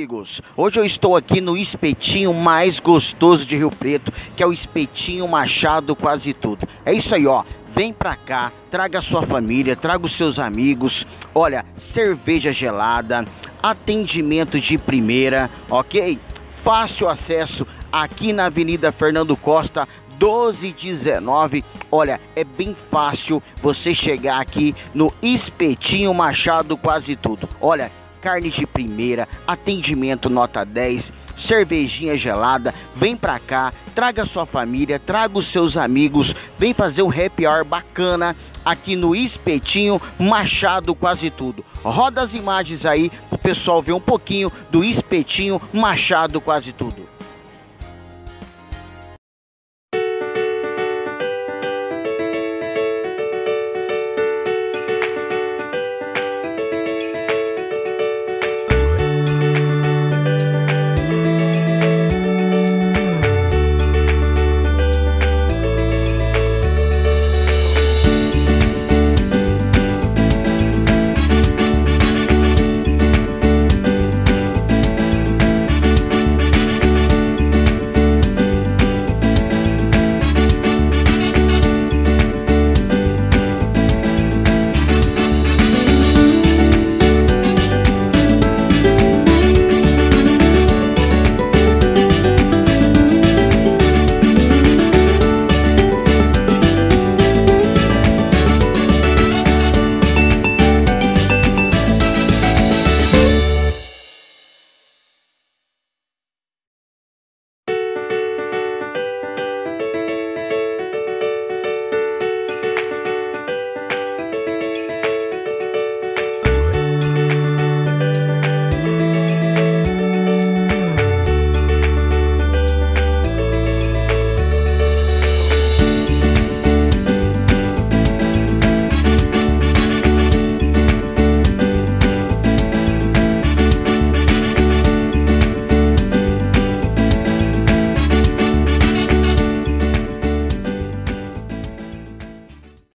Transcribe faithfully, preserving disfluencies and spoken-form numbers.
amigos, hoje eu estou aqui no espetinho mais gostoso de Rio Preto, que é o Espetinho Machado Quase Tudo. É isso aí, ó, vem pra cá, traga a sua família, traga os seus amigos, olha, cerveja gelada, atendimento de primeira, ok? Fácil acesso aqui na Avenida Fernando Costa, doze dezenove, olha, é bem fácil você chegar aqui no Espetinho Machado Quase Tudo, olha, carne de primeira, atendimento nota dez, cervejinha gelada, vem pra cá, traga sua família, traga os seus amigos, vem fazer um happy hour bacana aqui no Espetinho Machado Quase Tudo. Roda as imagens aí pro pessoal ver um pouquinho do Espetinho Machado Quase Tudo.